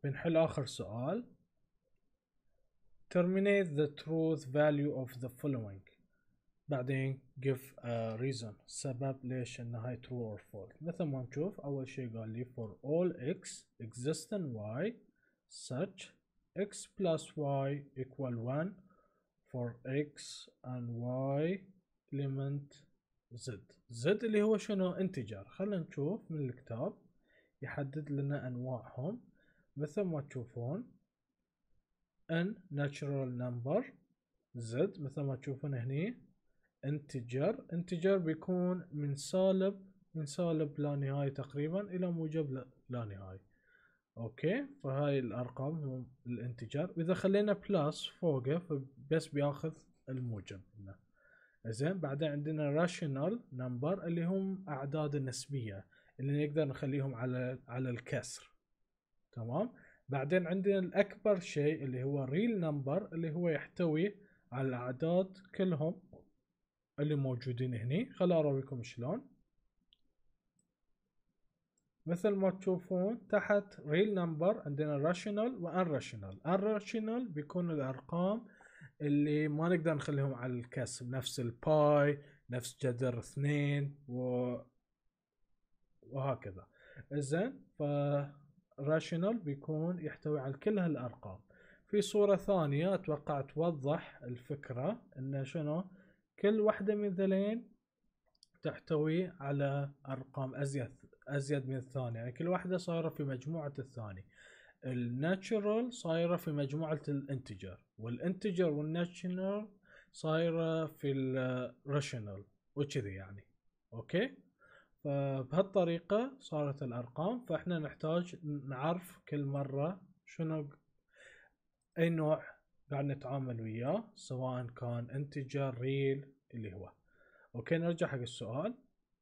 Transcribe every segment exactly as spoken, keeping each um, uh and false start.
بنحل آخر سؤال. terminate the truth value of the following. بعدين give a reason، سبب ليش إن هاي true or false. مثل ما نشوف أول شيء قال لي for all x existing y such x plus y equal one for x and y element z. z اللي هو شنو؟ انتجر. خلينا نشوف من الكتاب يحدد لنا أنواعهم. مثل ما تشوفون n natural number، z مثل ما تشوفون هني انتجر. انتجر بيكون من سالب من سالب لا نهاية تقريبا الى موجب لا, لا نهاية. اوكي، فهاي الارقام هم الانتجر، واذا خلينا بلس فوقه فبس بياخذ الموجب هنا. زين، بعدين عندنا rational number اللي هم اعداد النسبية اللي نقدر نخليهم على على الكسر. تمام. بعدين عندنا الاكبر شيء اللي هو real number اللي هو يحتوي على الاعداد كلهم اللي موجودين هني. خليني اراويكم شلون. مثل ما تشوفون تحت real number عندنا rational و unrational. unrational بيكون الارقام اللي ما نقدر نخليهم على الكسر، نفس الباي، نفس جذر اثنين و... وهكذا. زين، ف rational بيكون يحتوي على كل هالارقام. في صورة ثانية اتوقع توضح الفكرة ان شنو كل واحدة من ذلين تحتوي على ارقام ازيد ازيد من الثانية، يعني كل واحدة صايرة في مجموعة الثاني. الناتشرال صايرة في مجموعة الانتجر، والانتجر والناتشرال صايرة في الراشنال وكذي يعني. اوكي، فبهالطريقة صارت الارقام. فاحنا نحتاج نعرف كل مرة شنو اي نوع قاعد نتعامل وياه، سواء كان انتجر ريل اللي هو. اوكي، نرجع حق السؤال.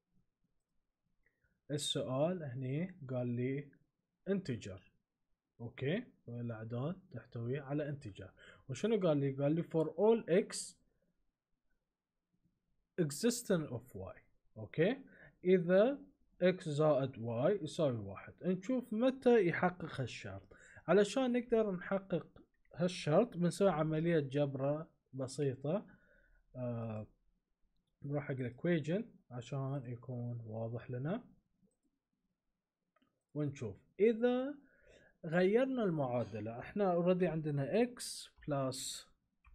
السؤال هني قال لي انتجر. اوكي، الاعداد تحتوي على انتجر. وشنو قال لي؟ قال لي for all x existent of y. اوكي، اذا x زائد y يساوي واحد. نشوف متى يحقق هالشرط. علشان نقدر نحقق هالشرط بنسوي عملية جبرة بسيطة. آه نروح حق الايكويجن عشان يكون واضح لنا، ونشوف اذا غيرنا المعادلة. احنا اوريدي عندنا x plus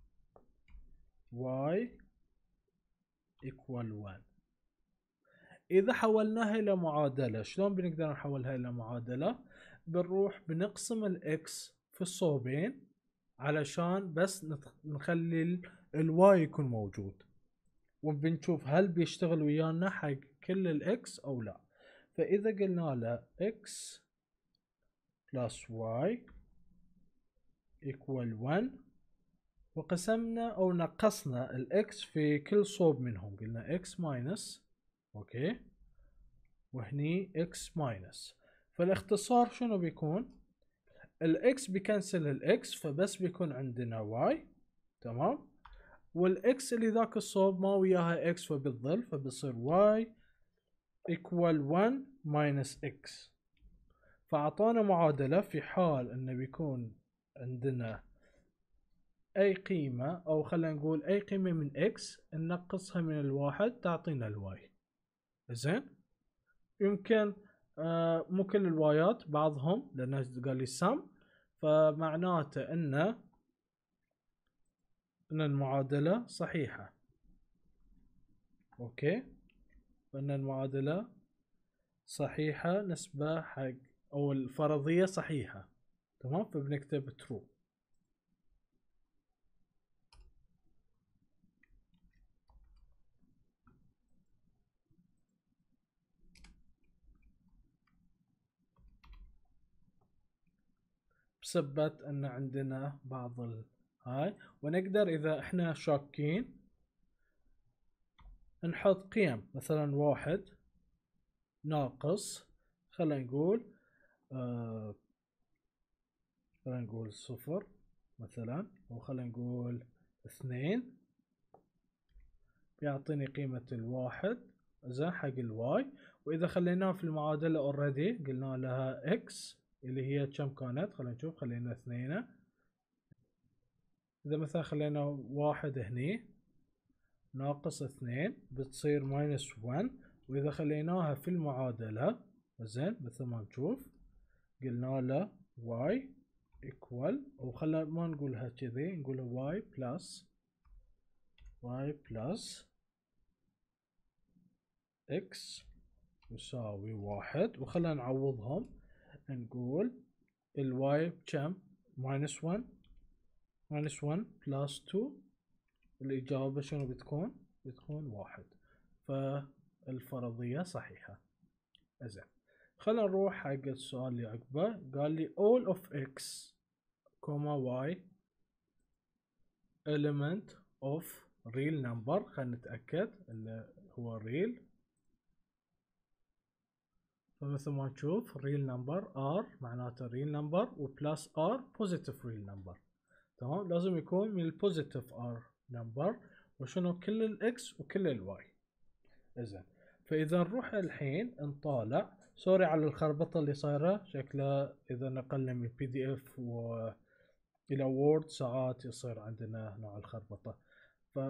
y equal one. اذا حولناها الى معادلة، شلون بنقدر نحولها الى معادلة؟ بنروح بنقسم الاكس في الصوبين علشان بس نخلي الواي يكون موجود، وبنشوف هل بيشتغل ويانا حق كل الاكس او لا. فاذا قلنا له x plus y equal one وقسمنا او نقصنا الاكس في كل صوب منهم، قلنا x minus، اوكي، وهني x minus. فالاختصار شنو بيكون؟ الاكس بيكنسل الاكس فبس بيكون عندنا y. تمام. والاكس اللي ذاك الصوب ما وياها x فبالظل، فبصير y equal one minus x. فاعطانا معادلة في حال انه بيكون عندنا اي قيمة، او خلينا نقول اي قيمة من x ننقصها من الواحد تعطينا الواي. زين، يمكن آه مو كل الوايات، بعضهم، لانه قال لي sum، فمعناته ان ان المعادلة صحيحة. اوكي، فان المعادلة صحيحة نسبة حق او الفرضية صحيحة. تمام، فبنكتب true. بسبت ان عندنا بعض هاي، ونقدر اذا احنا شاكين نحط قيم، مثلا واحد ناقص، خلينا نقول آه خلينا نقول صفر مثلا، او خلينا نقول اثنين، يعطيني قيمة الواحد زين حق الواي. واذا خليناه في المعادلة اوريدي قلنا لها x اللي هي كم كانت؟ خلينا نشوف. خلينا اثنين. اذا مثلا خلينا واحد هني ناقص اثنين بتصير ماينس ون. واذا خليناها في المعادلة زين مثل ما نشوف قلنا له y equal، وخلنا ما نقولها كذي نقولها y plus y plus x يساوي واحد. وخلنا نعوضهم نقول الواي بكم؟ ماينس ون ماينس ون بلس تو، الإجابة شنو بتكون؟ بتكون واحد. فالفرضية صحيحة. زين خلنا نروح حق السؤال اللي عقبه. قال لي all of x y element of real number. خلنا نتأكد اللي هو real. فمثل ما نشوف real number r معناته real number و plus r positive real number. تمام، لازم يكون من البوزيتيف r number وشنو كل الاكس وكل الواي. زين فاذا نروح الحين نطالع، سوري على الخربطه اللي صايره شكلها، اذا نقلنا من بي دي اف و الى وورد ساعات يصير عندنا نوع الخربطه. ف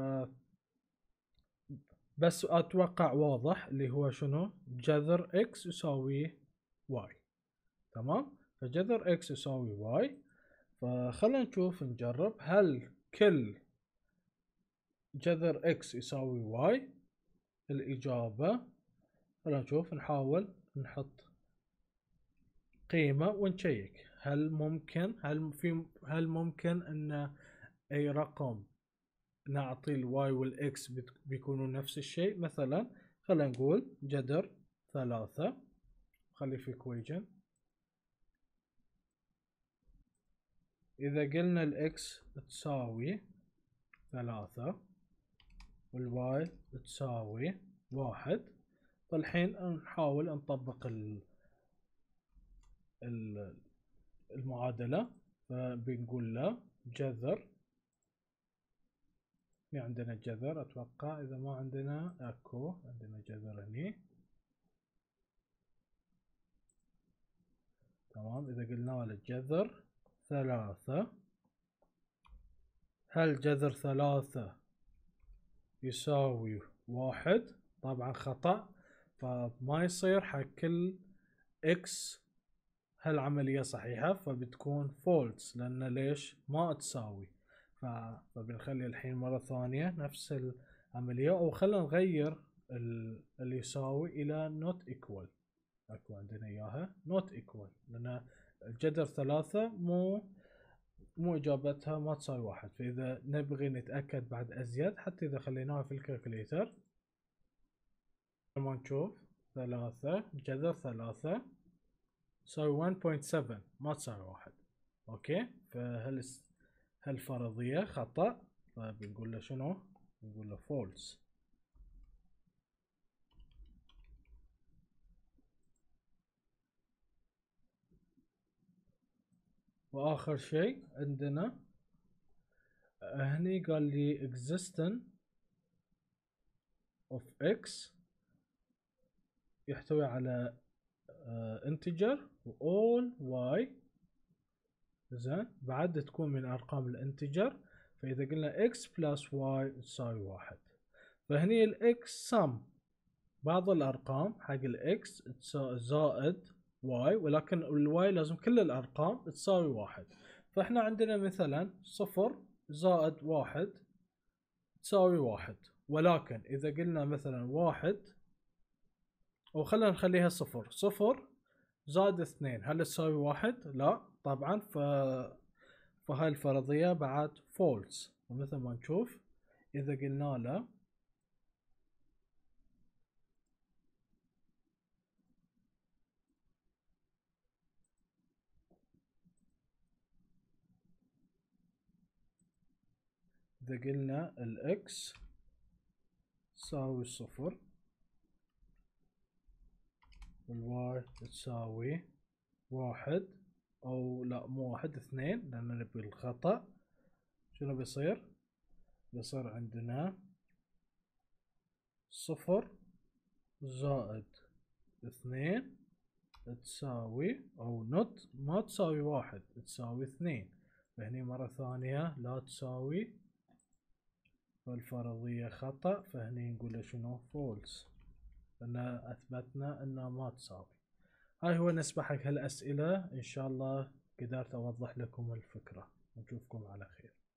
بس اتوقع واضح اللي هو شنو جذر اكس يساوي واي. تمام، فجذر اكس يساوي واي. فخلنا نشوف نجرب هل كل جذر اكس يساوي واي. الإجابة خلنا نشوف، نحاول نحط قيمة ونشيك هل ممكن هل في هل ممكن ان اي رقم نعطي الواي والاكس بيكونوا نفس الشيء. مثلا خلينا نقول جذر ثلاثة، خلي في equation. اذا قلنا الاكس تساوي ثلاثة والواي تساوي واحد، فالحين نحاول نطبق ال المعادلة. فبنقول له جذر، في عندنا جذر اتوقع، اذا ما عندنا اكو عندنا جذر هني. تمام، اذا قلنا له جذر ثلاثة، هل جذر ثلاثة يساوي واحد؟ طبعا خطأ، فما يصير حق كل اكس هالعملية صحيحة، فبتكون فولس لأن ليش ما تساوي. فبنخلي الحين مرة ثانية نفس العملية، أو خلينا نغير اللي يساوي إلى not equal. أكو عندنا إياها not equal لأن الجذر ثلاثة مو مو إجابتها ما تساوي واحد. فإذا نبغي نتأكد بعد أزيد، حتى إذا خليناها في الكالكوليتر لما نشوف ثلاثة جذر ثلاثة تساوي واحد فاصلة سبعة ما تساوي واحد. اوكي، فهل هالفرضية خطأ، فبنقول له شنو؟ بنقول له فولس. واخر شيء عندنا هني قال لي existence of x يحتوي على integer و all y. زين بعد تكون من ارقام الانتجر. فاذا قلنا x plus y تساوي واحد، فهني الاكس sum بعض الارقام حق الاكس زائد y، ولكن الواي لازم كل الارقام تساوي واحد. فاحنا عندنا مثلا صفر زائد واحد تساوي واحد، ولكن اذا قلنا مثلا واحد، او خلينا نخليها صفر، صفر زائد اثنين هل تساوي واحد؟ لا طبعا. ف فهاي الفرضية بعد فولس. ومثل ما نشوف اذا قلنا له إذا قلنا الإكس تساوي صفر والواي تساوي واحد، أو لا مو واحد اثنين لأن نبي الخطأ، شنو بيصير؟ بيصير عندنا صفر زائد اثنين تساوي او نوت ما تساوي واحد تساوي اثنين، فهني مرة ثانية لا تساوي، فالفرضية خطأ، فهني نقول شنو فولس، لأن أثبتنا أنها ما تساوي. هاي هو نسبة حق هالأسئلة، إن شاء الله قدرت أوضح لكم الفكرة، ونشوفكم على خير.